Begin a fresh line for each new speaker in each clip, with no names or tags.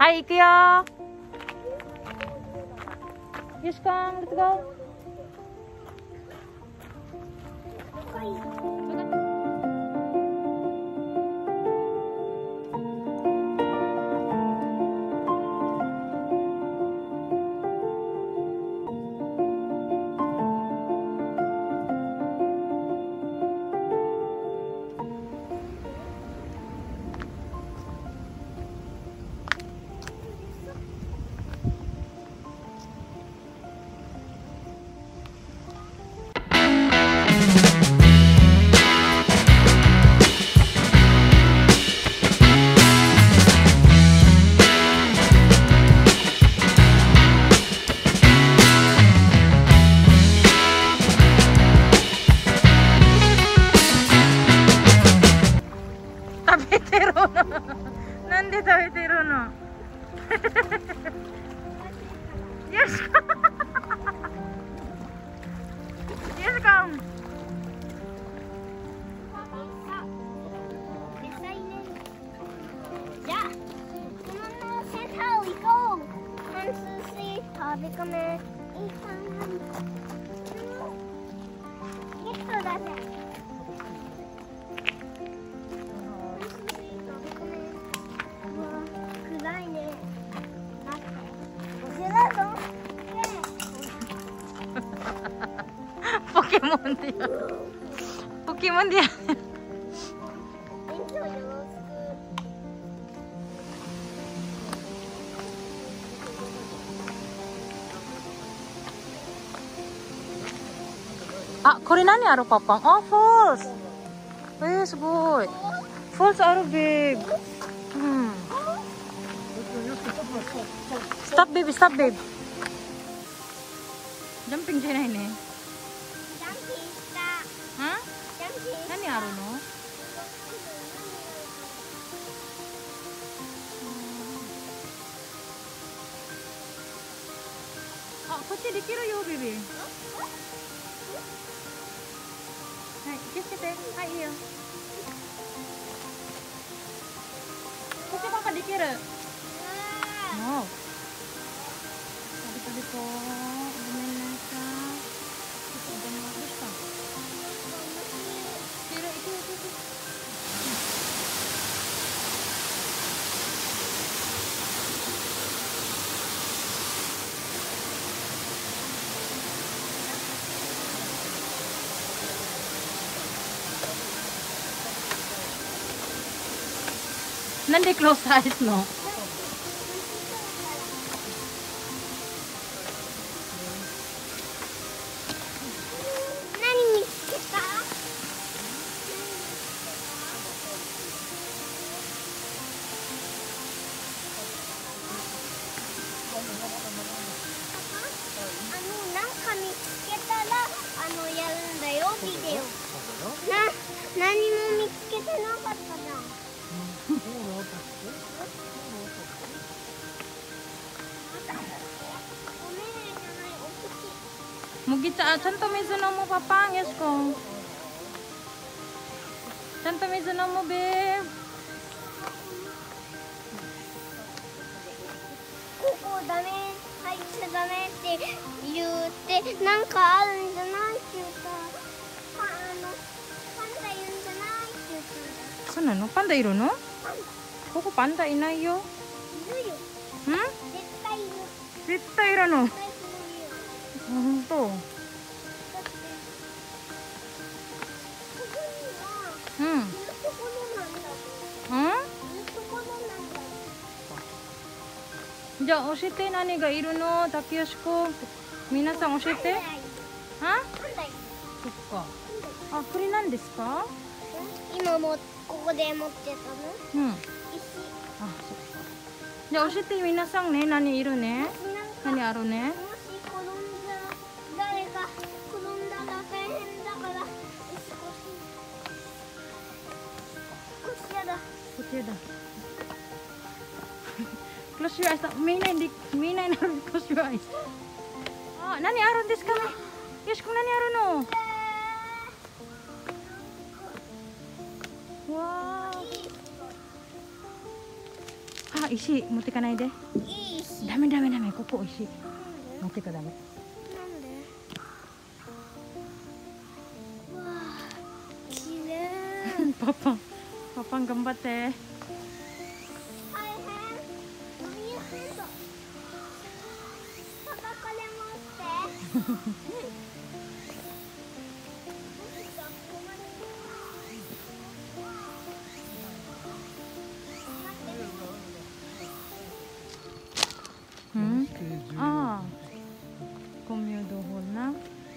はい、行くよ。よしこん、レッツゴー。なんで食べてるの？よしこよしこん。
じゃあ、このセンターを行こう。半数し食べ込め。ゲットだぜ。
ポケモンでやポケモンでやあ、これ何あるパパ？あ、フォールス。すごい。フォールスあるビッグ。うん。ストップベイビー、ストップベイビー。ジャンピングじゃないね。
ジャンピングした。
何あるの？あ、こっちできるよ、ベビー。はい、気をつけて。はい、いいよ。こっちパパできる。もう。食べこう。ごめんなさい。ちょっとでもどうした？いる、いく。なんでクロスアイスの？
何見つけた？なんか見つけたらやるんだよ、ビデオ。何も見つけてなかったじゃん。
Mugiちゃんと水飲もうパパ、よしこん。ちゃんと水飲もうべー。
ここダメ、入っちゃダメって言って、なんかあるんじゃないって言ったら、パンダいるんじゃないって言ったんだ。
そうなの？パンダいるの？ここパンダいないよ。
いるよ。
ん？
絶対いる。
絶対いるの。
絶対いるよ。
ほんと。
だってここには、いるところなんだ。いるところなんだ。
じゃあ教えて、何がいるの？竹よしこ。皆さん教えて。あ？そっか。あ、これ何ですか？
今もここで持ってたの？
うん。
石。
あ、そっか。じゃあ教えて皆さんね、何いるね？何あるね？
もし転んだら、誰か転んだら大変だから、少しやだ。
こちらだ。Close your eyes. 見えないなら close your eyes. あ、何あるんですかね？よしこ、何あるの？わー。あ、 石持ってかないで。
いいし。
ダメダメダメ、ここ石持ってかダメ。
なんで？わあ、綺麗。
パパン頑張って。
大変。お水と。パパこれ持って。
Hmm? Ah, komodo na.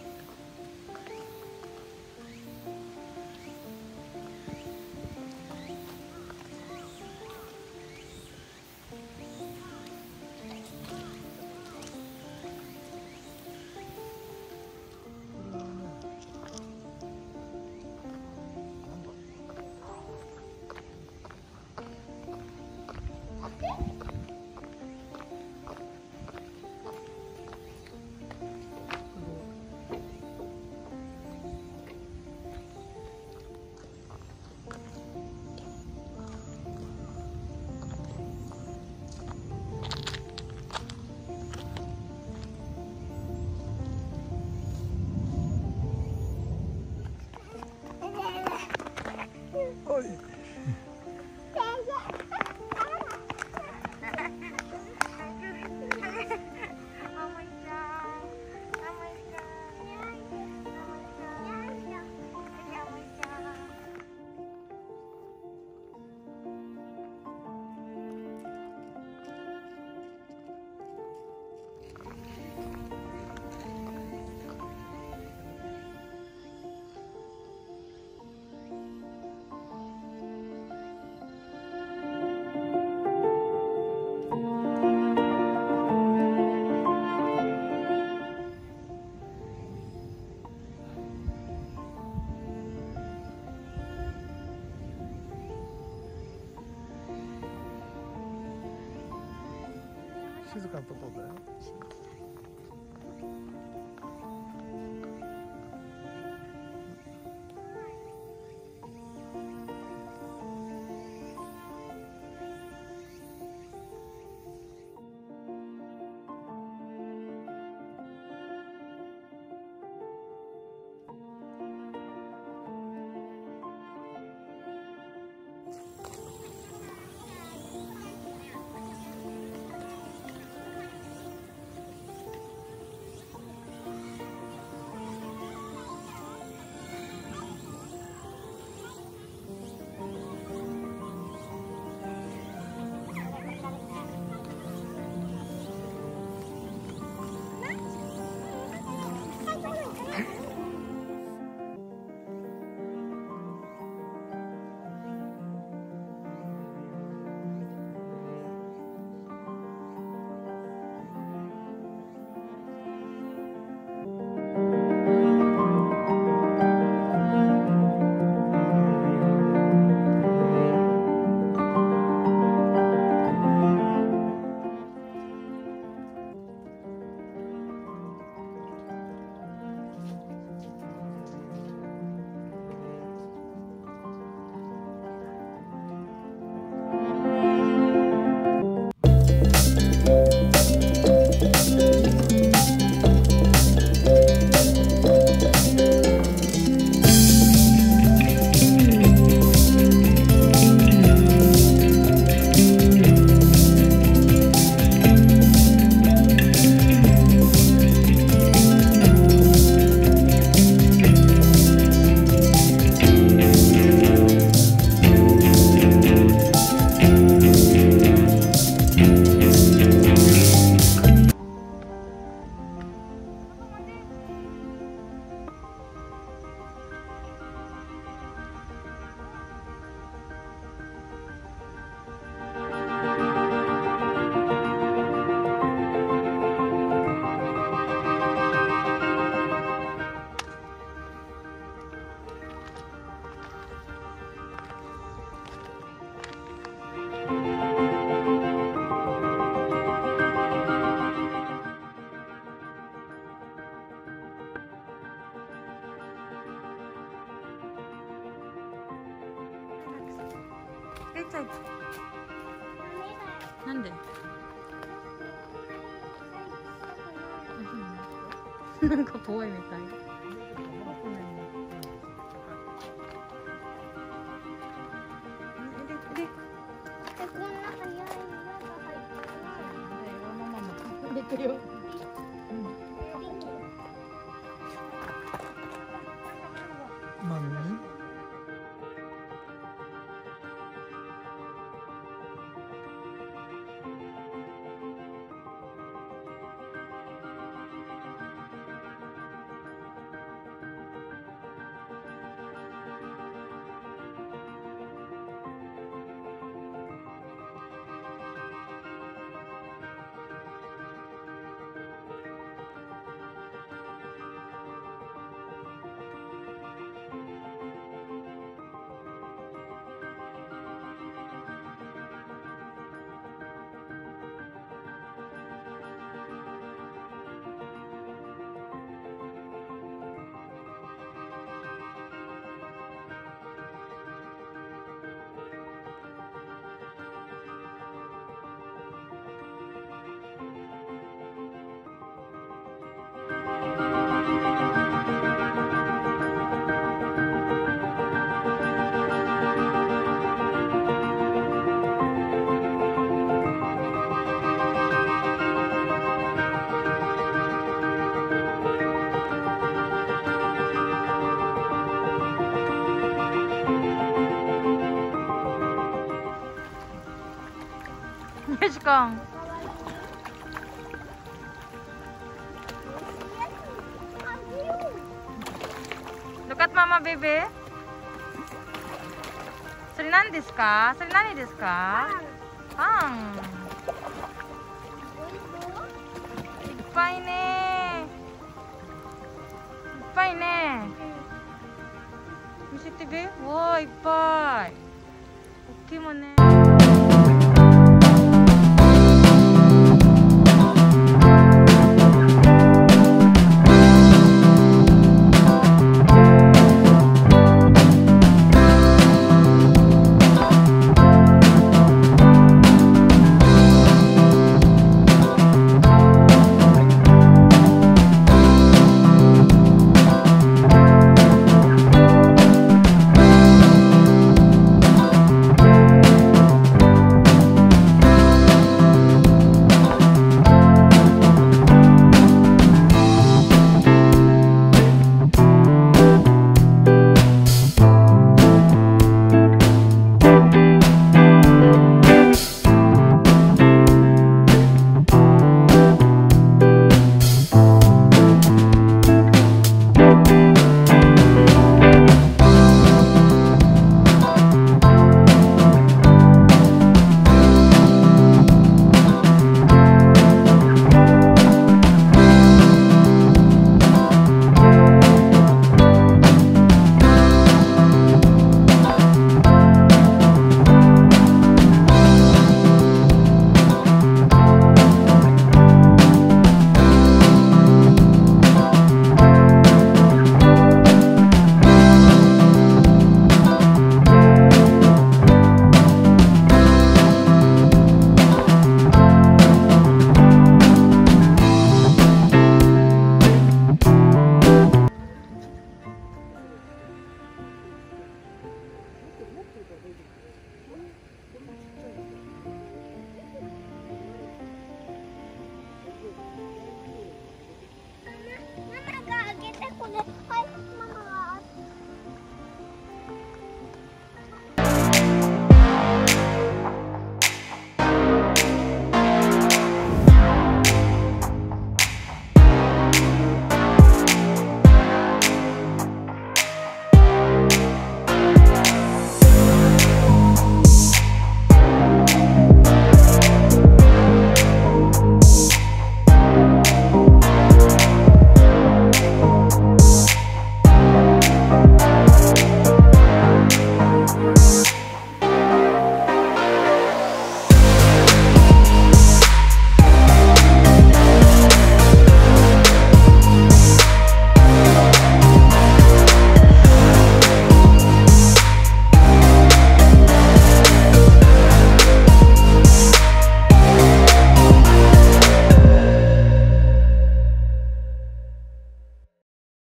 静かなところだよ。
It's like なんで？なんか怖いみたい。
こんな早いのが入ってない。
出てるよ。
何？
よしこん。Look at Mama baby。それ何ですか？それ何ですか？パン。いっぱいね。いっぱいね。見せてべ。わあ、いっぱい。大きいもんね。
ママが開けてこれ入